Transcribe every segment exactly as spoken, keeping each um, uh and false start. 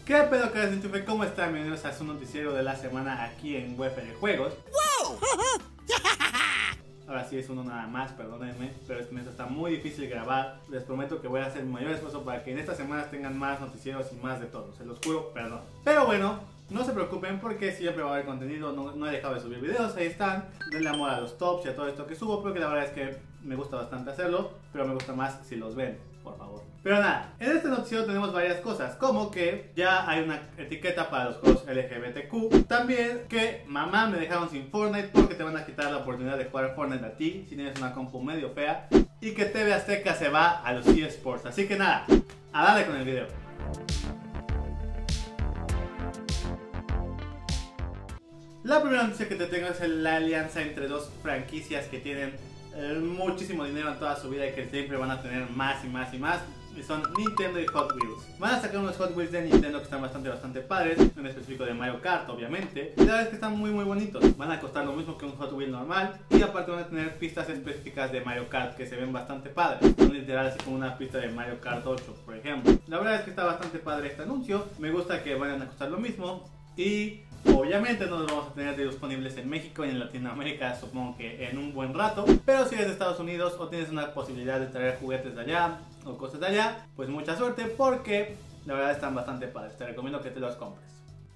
¿Qué pedo, caras de enchufe? ¿Cómo están? Bienvenidos a su noticiero de la semana aquí en U F L Juegos. ¡Wow! Ahora sí es uno nada más, perdónenme, pero este mes está muy difícil grabar. Les prometo que voy a hacer mi mayor esfuerzo para que en estas semanas tengan más noticieros y más de todo. Se los juro, perdón. Pero bueno, no se preocupen porque siempre va a haber contenido. No, no he dejado de subir videos, ahí están. Denle amor a los tops y a todo esto que subo, porque la verdad es que me gusta bastante hacerlo, pero me gusta más si los ven, por favor. Pero nada, en este noticiero tenemos varias cosas, como que ya hay una etiqueta para los juegos L G B T Q. También que mamá me dejaron sin Fortnite porque te van a quitar la oportunidad de jugar Fortnite a ti si tienes una compu medio fea. Y que T V Azteca se va a los eSports. Así que nada, a darle con el video. La primera noticia que te tengo es la alianza entre dos franquicias que tienen eh, muchísimo dinero en toda su vida y que siempre van a tener más y más y más. Y son Nintendo y Hot Wheels. Van a sacar unos Hot Wheels de Nintendo que están bastante bastante padres, en específico de Mario Kart, obviamente. Y la verdad es que están muy muy bonitos. Van a costar lo mismo que un Hot Wheel normal. Y aparte van a tener pistas específicas de Mario Kart que se ven bastante padres. Son literal así como una pista de Mario Kart ocho, por ejemplo. La verdad es que está bastante padre este anuncio. Me gusta que vayan a costar lo mismo. Y obviamente no los vamos a tener disponibles en México y en Latinoamérica, supongo que en un buen rato. Pero si eres de Estados Unidos o tienes una posibilidad de traer juguetes de allá o cosas de allá, pues mucha suerte porque la verdad están bastante padres. Te recomiendo que te los compres.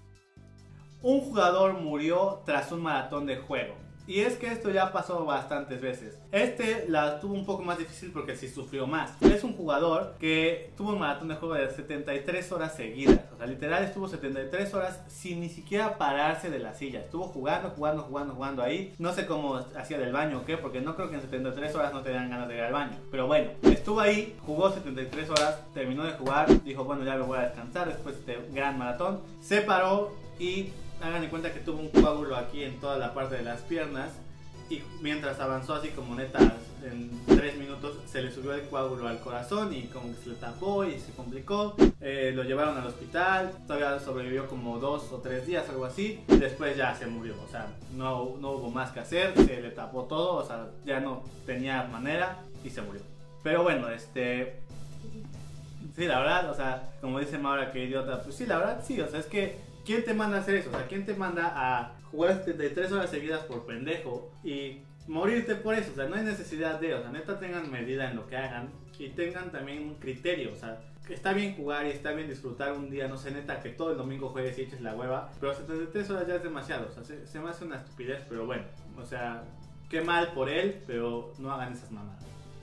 Un jugador murió tras un maratón de juego. Y es que esto ya pasó bastantes veces. Este la tuvo un poco más difícil porque sí sufrió más. Es un jugador que tuvo un maratón de juego de setenta y tres horas seguidas. O sea, literal estuvo setenta y tres horas sin ni siquiera pararse de la silla. Estuvo jugando, jugando, jugando, jugando ahí. No sé cómo hacía del baño o qué, porque no creo que en setenta y tres horas no te dan ganas de ir al baño. Pero bueno, estuvo ahí, jugó setenta y tres horas, terminó de jugar, dijo bueno, ya me voy a descansar después de este gran maratón. Se paró y hagan de cuenta que tuvo un coágulo aquí en toda la parte de las piernas. Y mientras avanzó así como neta en tres minutos se le subió el coágulo al corazón y como que se le tapó y se complicó. Eh, lo llevaron al hospital, todavía sobrevivió como dos o tres días, algo así. Y después ya se murió, o sea, no, no hubo más que hacer, se le tapó todo, o sea, ya no tenía manera y se murió. Pero bueno, este... sí, la verdad, o sea, como dice Maura, que idiota, pues sí, la verdad sí, o sea, es que ¿quién te manda a hacer eso? O sea, ¿quién te manda a jugar setenta y tres horas seguidas por pendejo y morirte por eso? O sea, no hay necesidad de, o sea, neta tengan medida en lo que hagan y tengan también un criterio, o sea, que está bien jugar y está bien disfrutar un día, no sé, neta, que todo el domingo juegues y eches la hueva, pero setenta y tres horas ya es demasiado, o sea, se, se me hace una estupidez, pero bueno, o sea, qué mal por él, pero no hagan esas mamadas.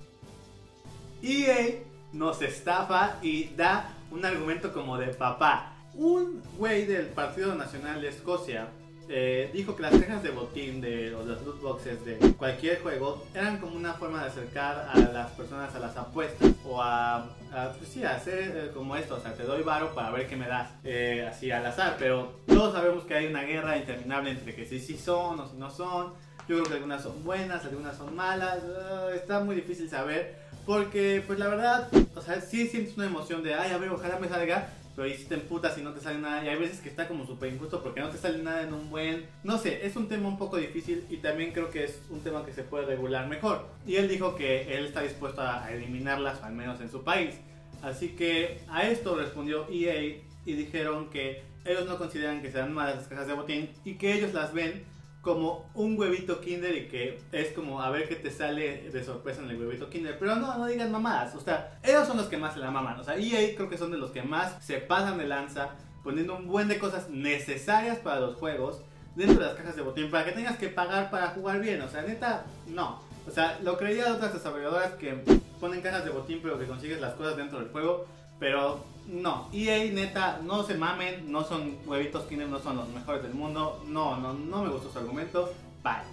E A nos estafa y da un argumento como de papá. Un güey del Partido Nacional de Escocia eh, dijo que las cajas de botín de los loot boxes de cualquier juego eran como una forma de acercar a las personas a las apuestas o a, a pues sí, a hacer eh, como esto, o sea, te doy varo para ver qué me das, eh, así al azar, pero todos sabemos que hay una guerra interminable entre que sí sí son o si no son. Yo creo que algunas son buenas, algunas son malas, uh, está muy difícil saber porque pues la verdad, o sea, sí sientes una emoción de ay, a ver, ojalá me salga. Pero ahí sí te emputas y no te sale nada. Y hay veces que está como súper injusto porque no te sale nada en un buen... No sé, es un tema un poco difícil y también creo que es un tema que se puede regular mejor. Y él dijo que él está dispuesto a eliminarlas, al menos en su país. Así que a esto respondió E A y dijeron que ellos no consideran que sean malas las cajas de botín y que ellos las ven como un huevito Kinder y que es como a ver qué te sale de sorpresa en el huevito Kinder. Pero no, no digan mamadas, o sea, ellos son los que más se la maman. O sea, E A creo que son de los que más se pasan de lanza poniendo un buen de cosas necesarias para los juegos dentro de las cajas de botín para que tengas que pagar para jugar bien. O sea, neta, no. O sea, lo creía de otras desarrolladoras que ponen cajas de botín pero que consigues las cosas dentro del juego. Pero no, E A neta, no se mamen, no son huevitos Kinder, no son los mejores del mundo. No, no, no me gustó su argumento. Bye.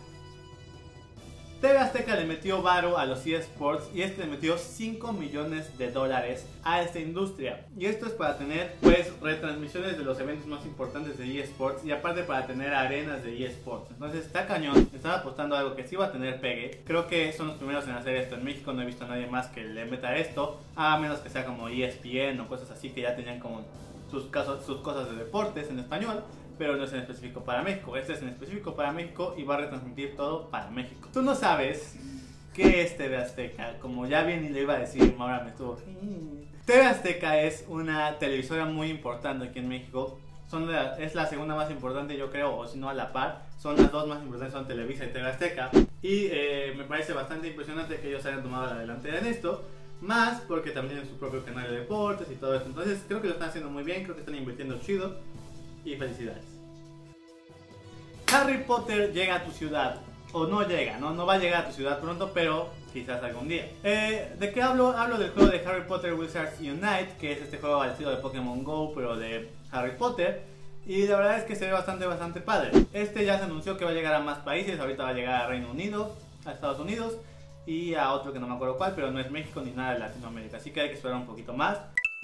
T V Azteca le metió varo a los eSports y este le metió cinco millones de dólares a esta industria. Y esto es para tener pues retransmisiones de los eventos más importantes de eSports y aparte para tener arenas de eSports. Entonces está cañón, estaba apostando a algo que sí va a tener pegue. Creo que son los primeros en hacer esto en México, no he visto a nadie más que le meta esto, a menos que sea como E S P N o cosas así que ya tenían como sus, casos, sus cosas de deportes en español. Pero no es en específico para México, este es en específico para México y va a retransmitir todo para México. Tú no sabes qué es T V Azteca, como ya bien y le iba a decir, ahora me estuvo... T V Azteca es una televisora muy importante aquí en México. Son la, es la segunda más importante, yo creo, o si no a la par. Son las dos más importantes, son Televisa y T V Azteca. Y eh, me parece bastante impresionante que ellos hayan tomado la delantera en esto. Más porque también tienen su propio canal de deportes y todo esto. Entonces creo que lo están haciendo muy bien, creo que están invirtiendo chido. Y felicidades. Harry Potter llega a tu ciudad. O no llega, no, no va a llegar a tu ciudad pronto, pero quizás algún día. Eh, ¿De qué hablo? Hablo del juego de Harry Potter Wizards Unite, que es este juego al estilo de Pokémon Go, pero de Harry Potter. Y la verdad es que se ve bastante, bastante padre. Este ya se anunció que va a llegar a más países, ahorita va a llegar a Reino Unido, a Estados Unidos y a otro que no me acuerdo cuál, pero no es México ni nada de Latinoamérica, así que hay que esperar un poquito más.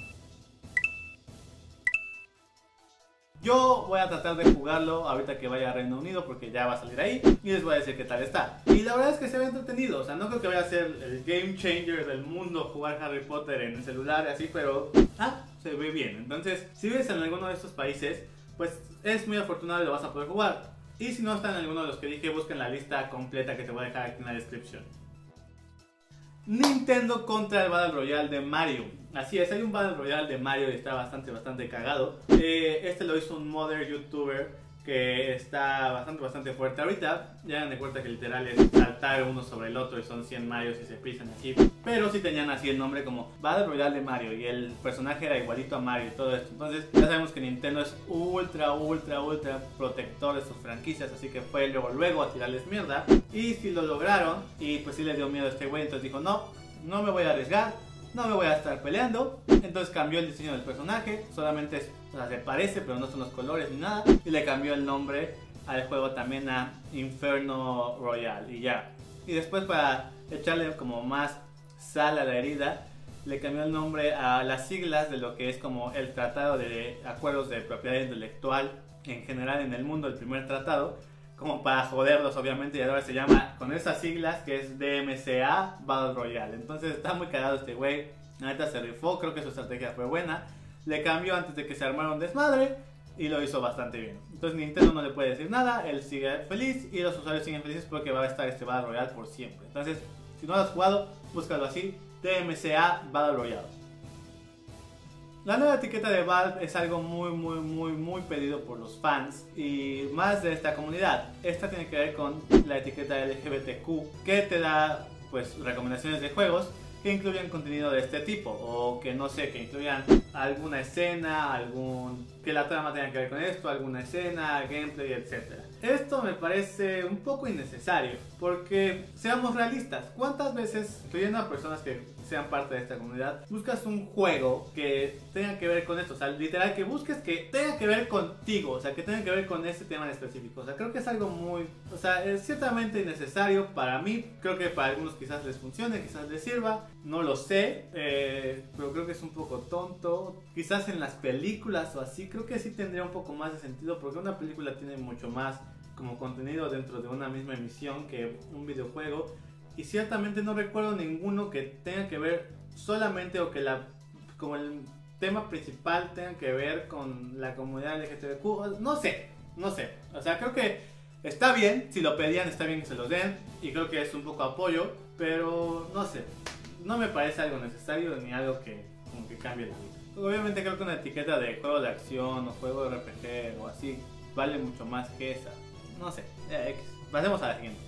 Yo voy a tratar de jugarlo ahorita que vaya a Reino Unido porque ya va a salir ahí y les voy a decir qué tal está. Y la verdad es que se ve entretenido, o sea, no creo que vaya a ser el game changer del mundo jugar Harry Potter en el celular y así, pero ah, se ve bien. Entonces, si vives en alguno de estos países, pues es muy afortunado y lo vas a poder jugar. Y si no está en alguno de los que dije, busquen la lista completa que te voy a dejar aquí en la descripción. Nintendo contra el Battle Royale de Mario. Así es, hay un Battle Royale de Mario y está bastante, bastante cagado. Eh, este lo hizo un modder youtuber que está bastante, bastante fuerte. Ahorita ya dan de cuenta que literal es saltar uno sobre el otro y son cien Marios y se pisan así. Pero sí tenían así el nombre como Battle Royale de Mario y el personaje era igualito a Mario y todo esto. Entonces ya sabemos que Nintendo es ultra, ultra, ultra protector de sus franquicias, así que fue luego, luego a tirarles mierda. Y si lo lograron y pues sí les dio miedo a este güey, entonces dijo no, no me voy a arriesgar, no me voy a estar peleando. Entonces cambió el diseño del personaje, solamente es, o sea, se parece pero no son los colores ni nada. Y le cambió el nombre al juego también a Inferno Royale y ya. Y después para echarle como más sal a la herida, le cambió el nombre a las siglas de lo que es como el Tratado de Acuerdos de Propiedad Intelectual en general en el mundo, el primer tratado, como para joderlos obviamente, y ahora se llama con esas siglas que es D M C A Battle Royale. Entonces está muy cagado este güey, la neta se rifó, creo que su estrategia fue buena. Le cambió antes de que se armara un desmadre y lo hizo bastante bien. Entonces Nintendo no le puede decir nada, él sigue feliz y los usuarios siguen felices porque va a estar este Battle Royale por siempre. Entonces, si no lo has jugado, búscalo así, D M C A Battle Royale. La nueva etiqueta de Valve es algo muy, muy, muy, muy pedido por los fans y más de esta comunidad. Esta tiene que ver con la etiqueta L G B T Q, que te da pues recomendaciones de juegos que incluyan contenido de este tipo, o que no sé, que incluyan alguna escena, algún que la trama tenga que ver con esto, alguna escena, gameplay, etcétera. Esto me parece un poco innecesario, porque seamos realistas, ¿cuántas veces, incluyendo a personas que sean parte de esta comunidad, buscas un juego que tenga que ver con esto? O sea, literal, que busques que tenga que ver contigo, o sea, que tenga que ver con este tema en específico. O sea, creo que es algo muy, o sea, es ciertamente innecesario para mí. Creo que para algunos quizás les funcione, quizás les sirva, no lo sé, eh, pero creo que es un poco tonto. Quizás en las películas o así, creo que sí tendría un poco más de sentido, porque una película tiene mucho más como contenido dentro de una misma emisión que un videojuego. Y ciertamente no recuerdo ninguno que tenga que ver solamente o que la como el tema principal tenga que ver con la comunidad L G B T Q. No sé, no sé. O sea, creo que está bien, si lo pedían está bien que se los den y creo que es un poco apoyo, pero no sé, no me parece algo necesario ni algo que como que cambie la vida. Obviamente creo que una etiqueta de juego de acción o juego de R P G o así vale mucho más que esa. No sé, eh, pasemos a la siguiente.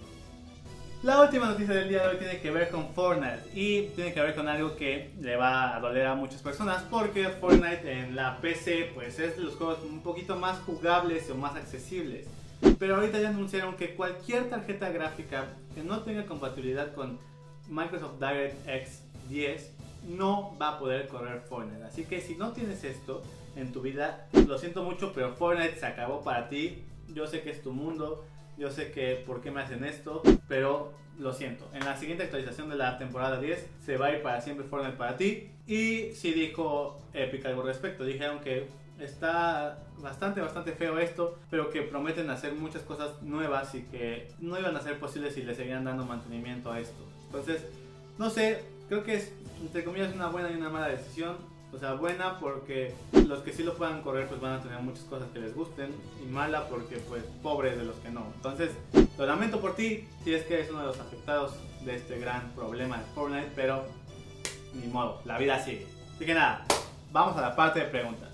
La última noticia del día de hoy tiene que ver con Fortnite y tiene que ver con algo que le va a doler a muchas personas, porque Fortnite en la P C pues es de los juegos un poquito más jugables o más accesibles. Pero ahorita ya anunciaron que cualquier tarjeta gráfica que no tenga compatibilidad con Microsoft DirectX diez no va a poder correr Fortnite. Así que si no tienes esto en tu vida, lo siento mucho, pero Fortnite se acabó para ti. Yo sé que es tu mundo, yo sé que por qué me hacen esto, pero lo siento. En la siguiente actualización de la temporada diez se va a ir para siempre Fortnite para ti. Y sí dijo Epic algo al respecto. Dijeron que está bastante, bastante feo esto, pero que prometen hacer muchas cosas nuevas y que no iban a ser posibles si le seguían dando mantenimiento a esto. Entonces, no sé, creo que es, entre comillas, una buena y una mala decisión. O sea, buena porque los que sí lo puedan correr pues van a tener muchas cosas que les gusten, y mala porque pues pobres de los que no. Entonces, lo lamento por ti si es que eres uno de los afectados de este gran problema de Fortnite, pero ni modo, la vida sigue. Así que nada, vamos a la parte de preguntas.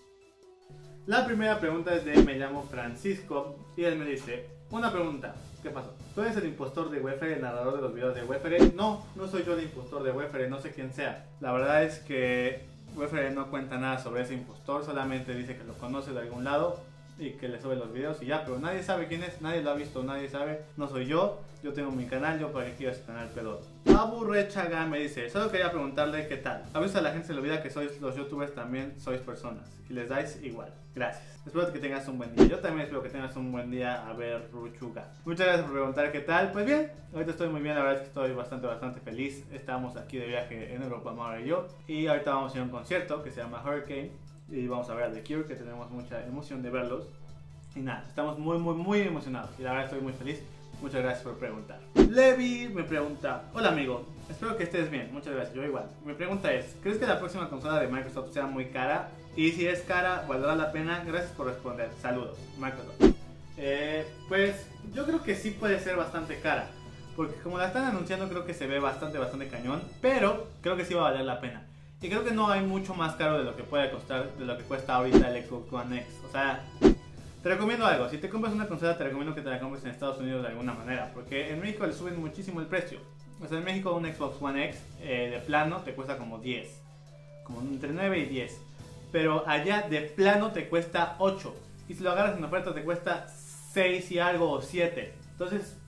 La primera pregunta es de me llamo Francisco y él me dice, una pregunta, ¿qué pasó? ¿Tú eres el impostor de Wefere, el narrador de los videos de Wefere? No, no soy yo el impostor de Wefere, no sé quién sea. La verdad es que Wefere no cuenta nada sobre ese impostor, solamente dice que lo conoce de algún lado y que le sube los videos y ya, pero nadie sabe quién es, nadie lo ha visto, nadie sabe, no soy yo, yo tengo mi canal, yo para qué quiero ese canal peludo. Aburrechaga me dice, solo quería preguntarle qué tal. A veces a la gente se le olvida que sois los youtubers también sois personas y les dais igual. Gracias. Espero que tengas un buen día. Yo también espero que tengas un buen día. A ver, Ruchuga. Muchas gracias por preguntar qué tal. Pues bien, ahorita estoy muy bien, la verdad es que estoy bastante, bastante feliz. Estamos aquí de viaje en Europa, Mara y yo. Y ahorita vamos a ir a un concierto que se llama Hurricane. Y vamos a ver a The Cure, que tenemos mucha emoción de verlos. Y nada, estamos muy, muy, muy emocionados. Y la verdad estoy muy feliz. Muchas gracias por preguntar. Levi me pregunta, hola amigo, espero que estés bien, muchas gracias, yo igual. Mi pregunta es, ¿crees que la próxima consola de Microsoft sea muy cara? Y si es cara, ¿valdrá la pena? Gracias por responder, saludos, Microsoft. Eh, pues yo creo que sí puede ser bastante cara, porque como la están anunciando creo que se ve bastante, bastante cañón, pero creo que sí va a valer la pena. Y creo que no hay mucho más caro de lo que puede costar, de lo que cuesta ahorita el Xbox One X, o sea... Te recomiendo algo, si te compras una consola te recomiendo que te la compres en Estados Unidos de alguna manera, porque en México le suben muchísimo el precio. O sea, en México un Xbox One X eh, de plano te cuesta como diez, como entre nueve y diez. Pero allá de plano te cuesta ocho, y si lo agarras en oferta te cuesta seis y algo o siete. Entonces,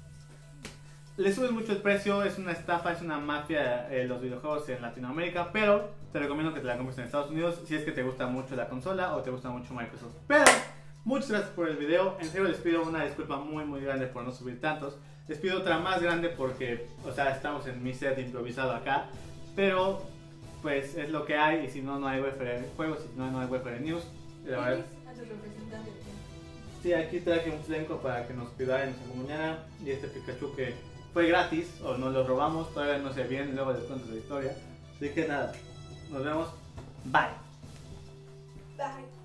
le suben mucho el precio, es una estafa, es una mafia eh, los videojuegos en Latinoamérica, pero te recomiendo que te la compres en Estados Unidos si es que te gusta mucho la consola o te gusta mucho Microsoft. Pero... muchas gracias por el video, en serio les pido una disculpa muy muy grande por no subir tantos. Les pido otra más grande porque, o sea, estamos en mi set improvisado acá. Pero, pues es lo que hay y si no, no hay Wefere Juegos, si no, no hay Wefere News. La verdad, a tu representante. sí, aquí traje un flenco para que nos cuidara y nos acompañara. Y este Pikachu que fue gratis, o nos lo robamos, todavía no sé bien, luego les cuento la historia. Así que nada, nos vemos, bye. Bye.